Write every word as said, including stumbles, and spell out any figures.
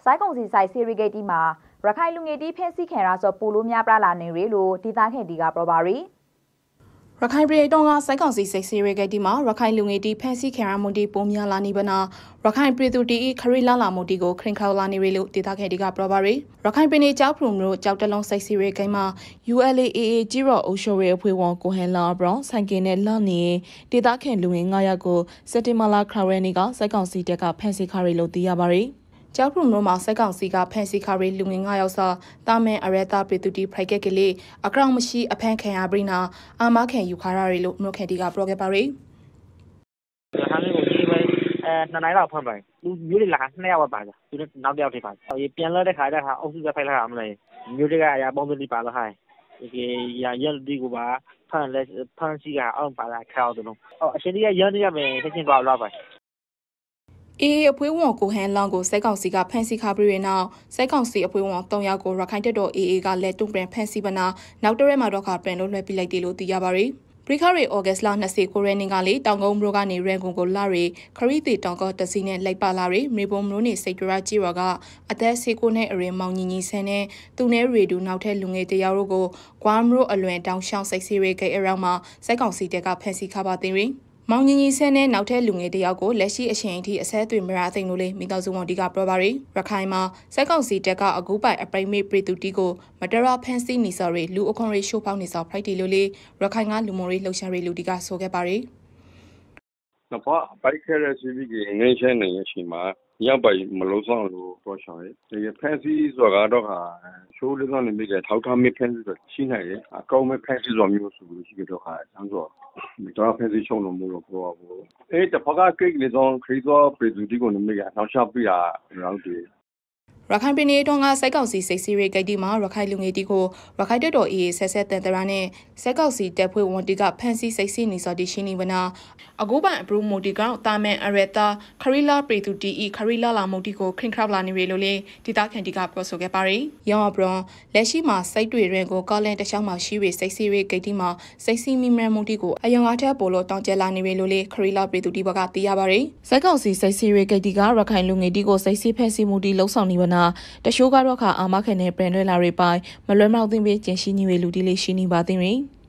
စိုက်ကုံစီဆိုင်စီရီဂိတ်တီမှာရခိုင်လူငယ်တီဖဲစီခံရာဆိုပိုလိုများပြလာနေရလို့ဒေသခံတီကပြောပါရီရခိုင်ပြည်တော်ကစိုက်ကောင်စီစိတ်စီရဲကတိမှာရခိုင်လူငယ်တီဖန်စီခံရမှုတီပုံများလာနေပနာရခိုင်ပြည်သူတီခရီလာလာမှုတီကိုခရင်ခေါလာနေရလို့ဒေသခံတီကပြောပါရီရခိုင်ပြည်နယ်ကြောက်ဖရုံတို့ကြောက်တလုံးစိတ်စီရဲကိန်းမှာ U L A A A ကြီးရော်အိုရှိုရဲအဖွဲ့ဝန်ကိုဟန်လာဘရောင်းဆိုင်ကင်းနဲ့လာနေဒေသခံလူငယ်9ယောက်ကိုစက်တင်ဘာလခရရဲနေကစိုက်ကောင်စီတက်ကဖန်စီခရီလို့သိရပါရီကျောက်ဖရုံတို့မှာစိုက်ကောင်စီကဖန်စီခရီလူငယ်9ယောက်စာတာမန်အရတာပြည်သူတီဖရိုက်ကက်ကလေးအကောင့်မရှိအဖန်ခံရပြီးနာအာမခံယူခါရရီလို့မြို့ခန်တီကပြောခဲ့ပါရီရခိုင်ကိုဒီပဲအဲနှစ်နိုင်လောက်ဖွင့်ပါလူမျိုးတွေလာနှစ်ယောက်ပါပါသူတို့နောက်တစ်ယောက်ထိပါပြန်လဲတဲ့ခါကျတော့အုပ်စုကဖိုက်လာမလဲမျိုးတွေကအရာပေါင်းစုပါလို့ဟိုင်းဒီရရဒီကိုပါဖန်လဲဖန်စီကအောင်ပါလာခေါတော့အော်အရှင်ကြီးကရန်ရမယ်တချင်းပါလောက်ပါအေးအဖွေးဝန်ကိုဟန်လောင်ကိုစိုက်ကောင်စီကဖန်စီခါပြီးရနောက်စိုက်ကောင်စီအဖွေးဝန်၃ယောက်ကိုရခိုင်တပ်တော်အေးအေးကလက်တုံပြန်ဖန်စီပနာနောက်တရက်မှာတော့ခပြန်လို့လွှဲပြလိုက်တယ်လို့သိရပါရီပရိခရီဩဂတ်လ၂၉ရက်နေ့ကလေတောင်ကုန်းမြို့ကနေရန်ကုန်ကိုလာရီခရီးတီတောင်ကောတစီနဲ့လိုက်ပါလာရီမေဘုံမျိုးနေစိတ်တရာကြီးရောကအသက်၁၉နဲ့အရင်မောင်ညီညီဆန်းနဲ့သူနဲ့ရေဒူနောက်ထပ်လူငယ်တယောက်တို့ကိုကွာမရိုအလွန်တောင်ရှောင်းစိတ်စီရဲကိအရောက်မှာစိုက်ကောင်စီတပ်ကဖန်စီခါပါသိရီမောင်ညီညီဆန်းနဲ့နောက်ထပ်လူငယ်တယောက်ကိုလက်ရှိအချိန်အထိအဆက်အသွယ်မရသိမ်းလို့လေမိသားစုဝန်တီကပြောပါရီရခိုင်မှာစက်ကောင်စီတက်ကအကူပိုင်အပရိမေပရိတူတီကိုမတရဖန်စီနီဆော်ရီလူအခွန်ရီရှိုးဖောက်နေစောဖိုက်တီလို့လေရခိုင်ကလူမျိုးရေးလှုပ်ရှားရေးလူတီကဆိုခဲ့ပါရီတော့ဘိုက်ခဲရစီဗီကငင်းချင်းနေရှိမှာရောက်ပါမလို့ဆောင်လို့ပြောချင်တယ်ဒီဖန်စီဆိုတာတော့ဟာရှိုးလေးကနေမိကထောက်ထားမိဖန်စီဆိုရှိနေတယ်အကောင်းမဲ့ဖန်စီဆိုမျိုးဆိုလို့ရှိတော့ဟာဆန်းဆိုတော့ဖန်စီချုံလို့မလို့ပြောဘူးအဲတဖကကိတ်လေးတော့ခရီးသွားပြည်သူဒီကိုနေမိကနောက်ချပြရအောင်တယ်ရခိုင်ပြည်နယ်တွင်းကစိုက်ကောက်စီစိတ်စီရဲဂိတ်တီမှာရခိုင်လူငယ်တီကိုရခိုင်တပ်တော်အေးဆက်ဆက်တန်တရာနဲ့စိုက်ကောက်စီတပ်ဖွဲ့ဝန်တီကဖန်စီစိတ်စီနေစော်တီရှင်းနေဝနာအကူပိုင်အပရူမိုတီကတာမန်အရတာခရီလာပရီတူတီအီခရီလာလာမိုတီကိုခရင်ခရပ်လာနေရလို့လေဒေတာခန်တီကပြောဆိုခဲ့ပါရီရောင်အပရွန်လက်ရှိမှာစိုက်တွေရင်ကိုကောလန်တခြားမှာရှိရစိတ်စီရဲဂိတ်တီမှာစိတ်စီမီမရမိုတီကိုအယုံအားထက်ပိုလို့တောင်းကျလာနေရလို့လေခရီလာပရီတူတီဘကသိရပါရီစိုက်ကောက်စီစိတ်စီရဲဂိတ်တီကရခိုင်လူငယ်တီကိုစိတ်စီဖက်စီမိုတီလှုပ်ဆောင်နေဝနာတရှိုးကတော့ခအာမခံနဲ့ပြန်လွှဲလာတွေပိုင်မလွဲမောက်သိမ်းပြီးကျင်ရှိနေရလူတီလေးရှိနေပါသိရင်